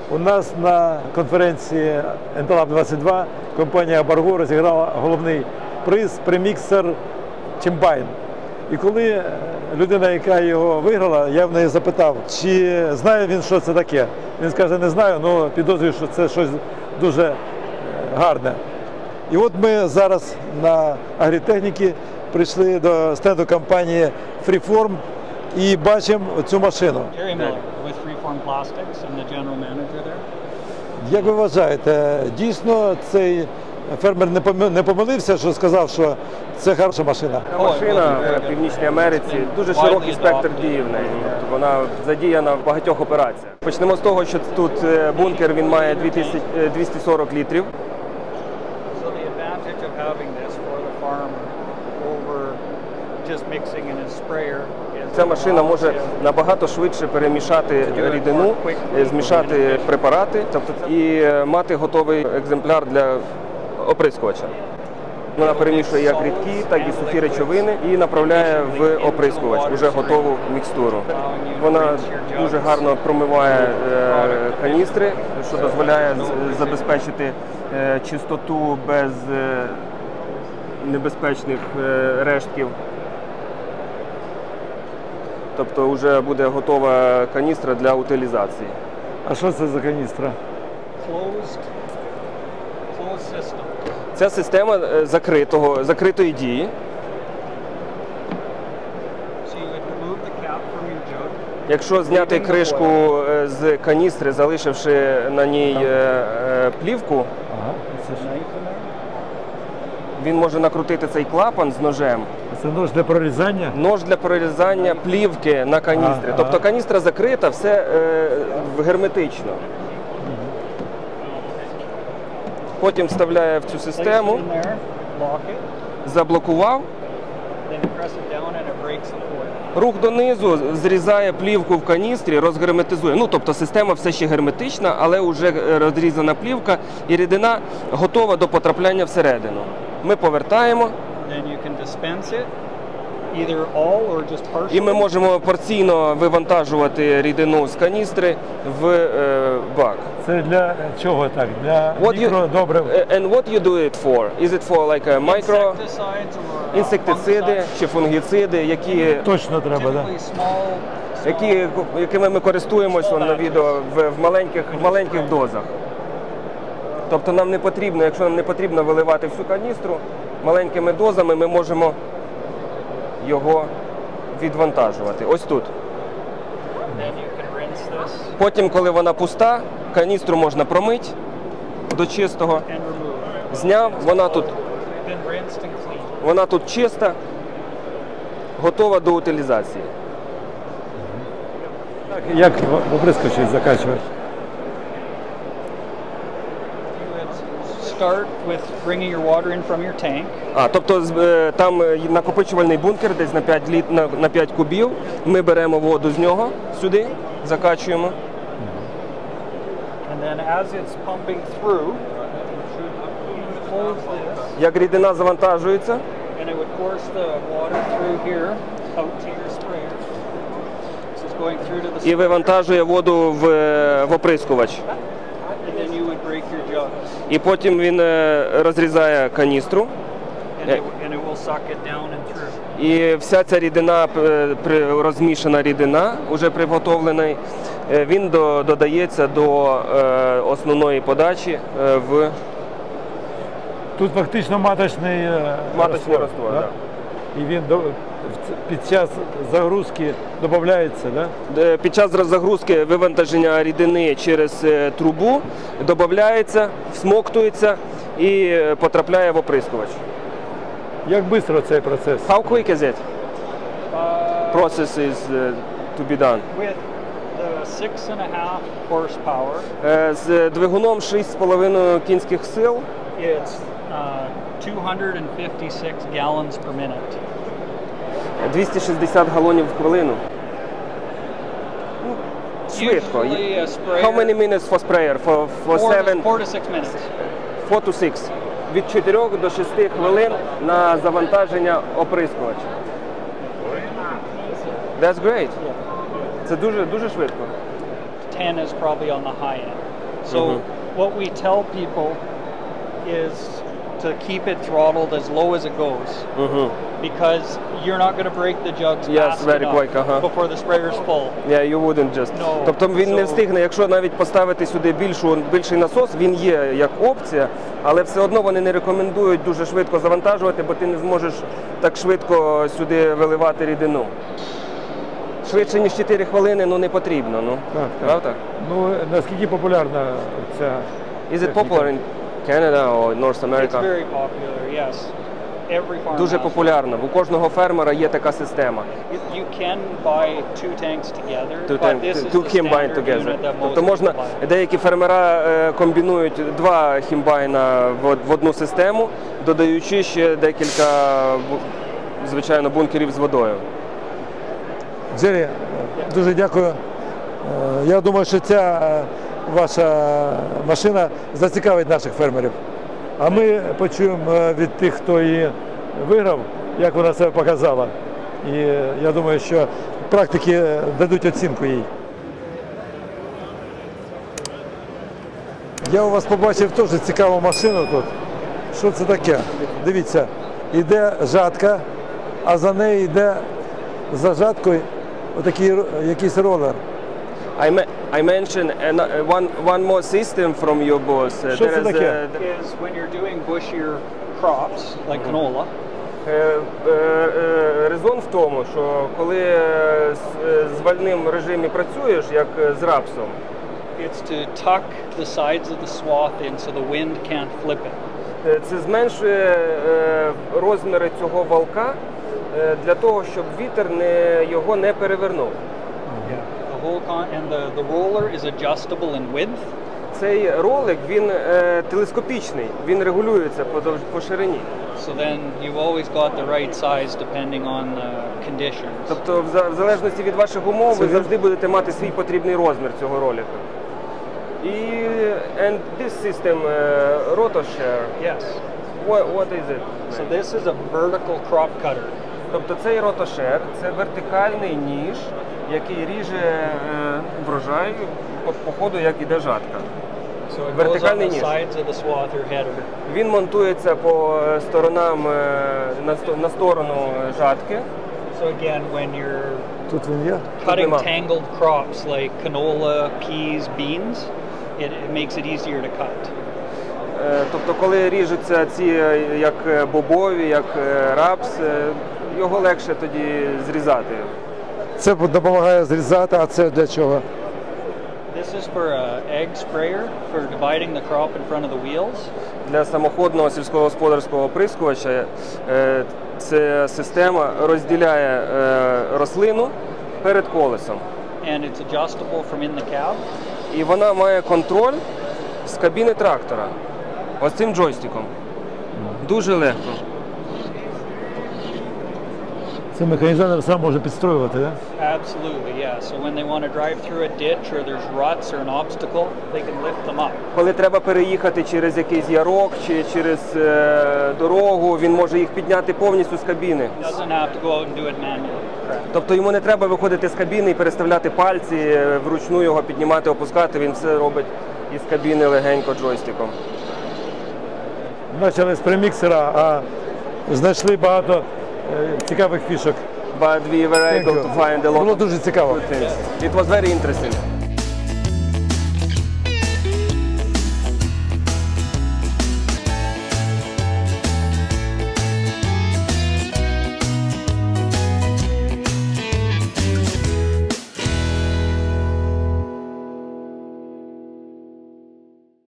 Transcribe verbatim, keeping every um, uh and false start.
У нас на конференції Енталаб двадцять два компанія Bargo розіграла головний приз преміксер Чимбайн. І коли людина, яка його виграла, я в неї запитав, чи знає він, що це таке. Він скаже, не знаю, але підозрюю, що це щось дуже гарне. І от ми зараз на агрітехніці прийшли до стенду компанії Freeform і бачимо цю машину. Як ви вважаєте, дійсно цей фермер не помилився, що сказав, що це хороша машина? Машина в Північній Америці, дуже широкий спектр дії в неї. Вона задіяна в багатьох операціях. Почнемо з того, що тут бункер, він має двісті сорок літрів. Ця машина може набагато швидше перемішати рідину, змішати препарати, тобто і мати готовий екземпляр для оприскувача. Вона перемішує як рідкі, так і сухі речовини і направляє в оприскувач вже готову мікстуру. Вона дуже гарно промиває каністри, що дозволяє забезпечити чистоту без небезпечних рештків. Тобто вже буде готова каністра для утилізації. А що це за каністра? Це система закритого, закритої дії. Якщо зняти кришку з каністри, залишивши на ній плівку, він може накрутити цей клапан з ножем. Це нож для прорізання? Нож для прорізання плівки на каністрі. Ага. Тобто каністра закрита, все е, герметично. Потім вставляє в цю систему, заблокував, рух донизу, зрізає плівку в каністрі, розгерметизує. Ну, тобто система все ще герметична, але вже розрізана плівка і рідина готова до потрапляння всередину. Ми повертаємо. І ми можемо порційно вивантажувати рідину з каністри в е, бак. Це для чого так? Для мікродобрив? And what you do it for? Is it for like a micro інсектициди чи фунгіциди, які точно треба, да? Які, якими ми користуємося на відео в, в маленьких в маленьких дозах. Тобто нам не потрібно, якщо нам не потрібно виливати всю каністру, маленькими дозами ми можемо його відвантажувати. Ось тут. Потім, коли вона пуста, каністру можна промити до чистого. Зняв, вона тут, вона тут чиста, готова до утилізації. Як оприскувач закачувати? А, тобто там накопичувальний бункер десь на п'ять, літ, на, на п'ять кубів. Ми беремо воду з нього сюди, закачуємо. Як рідина завантажується, і вивантажує воду в, в оприскувач. І потім він розрізає каністру. І вся ця рідина, розмішана рідина, вже приготовлена, він додається до основної подачі в... Тут фактично маточний, маточний раствор, да? Да? І він до... під час загрузки додається, да? Під час загрузки вивантаження рідини через трубу додається, всмоктується і потрапляє в оприскувач. Як швидко цей процес? How quick is it? Process is uh, to be done. With the six and a half horsepower. З двигуном шість з половиною кінських сил. It's uh, two hundred fifty-six gallons per minute. двісті шістдесят галонів в хвилину. Швидко. How many minutes for sprayer? For, for seven? Four to six minutes. Four to six. Від чотирьох до шести хвилин на завантаження оприскувача. That's great. Це дуже, дуже швидко. ten is probably on the high end. So Mhm. what we tell people is to keep it throttled as low as it goes, Угу. because you're not going to break the jugs Yes, fast very enough quick, uh-huh. before the sprayer's full. Yeah, you wouldn't just. No, Тобто він не so- встигне, якщо навіть поставити сюди більшу, більший насос, він є як опція, але все одно вони не рекомендують дуже швидко завантажувати, бо ти не зможеш так швидко сюди виливати рідину. Швидше, ніж чотири хвилини, ну не потрібно, ну. Так, так. Правда? Ну, наскільки популярна ця Is it техніка? popular in Canada or North It's America? very popular, yes. Every farm Дуже has популярно. У кожного фермера є така система. it. You can buy two tanks together, To but tank- this is to the combine standard together. unit that most Тобто можна, people buy. деякі фермера е, комбінують два хімбайна в, од- в одну систему, додаючи ще декілька, бу- звичайно, бункерів з водою. Джері, дуже дякую. Е, Я думаю, що ця е, ваша машина зацікавить наших фермерів. А ми почуємо е, від тих, хто її виграв, як вона себе показала. І е, я думаю, що практики е, дадуть оцінку їй. Я у вас побачив теж цікаву машину тут. Що це таке? Дивіться, йде жатка, а за нею йде за жаткою отакий ро- якийсь ролер. I, me- I mentioned an- uh, one, one more system from your boss. Uh, Що there це is, таке? uh, Is when you're doing bushier crops like canola, Е, е, е, Резон в тому, що коли е, з, е, з вальним режимі працюєш, як е, з рапсом, it's to tuck the sides of the swath in so the wind can't flip it. е, це зменшує е, розміри цього валка е, для того, щоб вітер не, його не перевернув. The whole con- and the, the roller is adjustable in width, Цей ролик, він е, телескопічний, він регулюється по, дов- по ширині. so then you've always got the right size depending on the conditions. Тобто, в, за- в залежності від ваших умов, Це ви він- завжди будете мати свій потрібний розмір цього ролика. І and this system, uh, RotoShare, Yes. what, what is it? So this is a vertical crop cutter. Тобто цей RotoShare – це вертикальний ніж, який ріже е, врожай по, по ходу, як іде жатка. So it goes on Вертикальний the ніж. sides of the swather header. Він монтується по е, сторонам, е, на, сто- на сторону жатки. So again, when you're Тут він є. cutting нема. tangled crops like canola, peas, beans, it, it makes it easier to cut. Е, Тобто, коли ріжуться ці е, як е, бобові, як е, рапс, е, його легше тоді зрізати. Це допомагає зрізати, а це для чого? This is for an egg sprayer for dividing the crop in front of the wheels. Для самоходного сільськогосподарського оприскувача е, ця система розділяє е, рослину перед колесом. And it's adjustable from in the cab. І вона має контроль з кабіни трактора. Ось цим джойстиком. Дуже легко. Це механізатор сам може підстроювати, так? Absolutely, yeah. So when they want to drive through a ditch or there's ruts or an obstacle, they can lift them up. Коли треба переїхати через якийсь ярок чи через е, дорогу, він може їх підняти повністю з кабіни. Doesn't have to go out and do it manually. Correct. Тобто йому не треба виходити з кабіни і переставляти пальці, е, вручну його піднімати, опускати, він все робить із кабіни легенько джойстиком. Почали з преміксера, а знайшли багато е, цікавих фішок. But we were Thank able you. to find a lot Було of дуже цікаво. good things. It was very interesting.